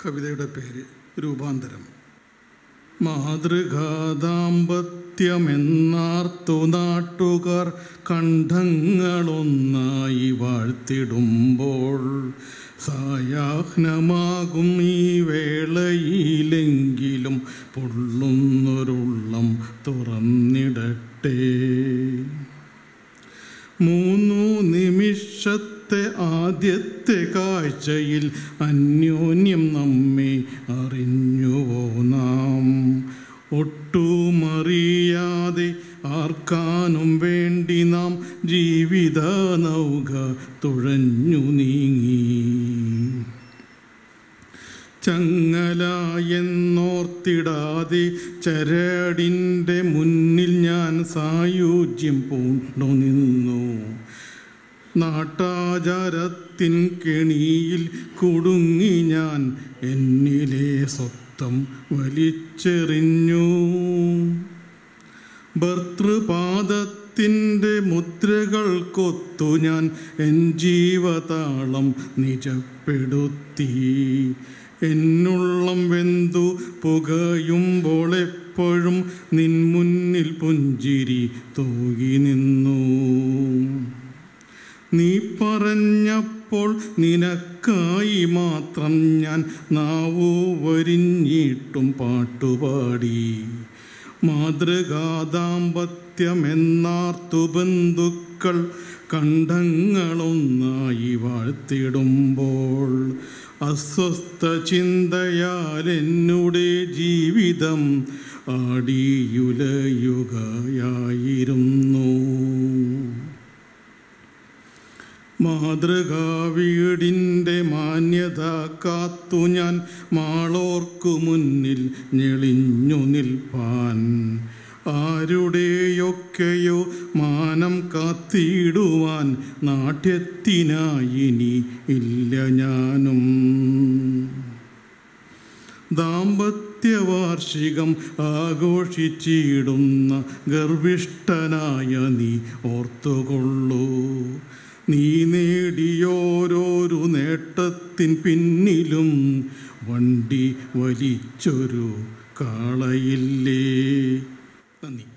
കവിതയുടെ പേര് രൂപാന്തരം. മാതൃകാദാമ്പത്യമെന്നാർത്തു നാട്ടുകാർ കണ്ഠങ്ങളൊന്നായി വാഴ്ത്തിടുമ്പോൾ സായാഹ്നമാകും ഈ വേളയിലെങ്കിലും പൊള്ളുന്നൊരുള്ളം തുറന്നിടട്ടെ. 3 നിമിഷത്തെ ആദ്യത്തെ കാഴ്ചയിൽ അന്യോന്യം നമ്മെ അറിഞ്ഞുവോ നാം? ഒട്ടുമറിയാതെ ആർക്കാനും വേണ്ടി നാം ജീവിത നൗക തുഴഞ്ഞു നീങ്ങി. ചങ്ങലായെന്നോർത്തിടാതെ ചരടിൻ്റെ മുന്നിൽ ഞാൻ സായുജ്യം പൂണ്ടു നിന്നു. നാട്ടാചാരത്തിൻ കെണിയിൽ കുടുങ്ങി ഞാൻ എന്നിലെ സ്വത്വം വലിച്ചെറിഞ്ഞു. ഭർതൃപാദത്തിൻ്റെ മുദ്രകൾക്കൊത്തു ഞാൻ എൻ ജീവതാളം നിജപ്പെടുത്തി. എന്നുള്ളം വെന്തു പുകയുമ്പോൾ എപ്പോഴും നിൻ മുന്നിൽ പുഞ്ചിരി തൂകി നിന്നു. നീ പറഞ്ഞപ്പോൾ നിനക്കായി മാത്രം ഞാൻ നാവു വരിഞ്ഞിട്ടും പാട്ടുപാടി. മാതൃകാദാമ്പത്യമെന്നാർത്തു ബന്ധുക്കൾ കണ്ഠങ്ങളൊന്നായി വാഴ്ത്തിടുമ്പോൾ അസ്വസ്ഥ ചിന്തയാൽ എന്നുടെ ജീവിതം ആടിയുലയുകയായിരുന്നു. മാതൃകാവീടിൻ്റെ മാന്യത കാത്തു ഞാൻ മാളോർക്കു മുന്നിൽ ഞെളിഞ്ഞു നിൽപ്പാൻ. ആരുടെയൊക്കെയോ മാനം കാത്തിടുവാൻ നാട്യത്തിനായിനി ഇല്ല ഞാനും. ദാമ്പത്യവാർഷികം ആഘോഷിച്ചിടുന്ന ഗർവിഷ്ഠനായ നീ ഓർത്തുകൊള്ളൂ. നീ നേടിയോരോരു നേട്ടത്തിൻ പിന്നിലും വണ്ടി വലിച്ചൊരു കാളയില്ലേ. നന്ദി.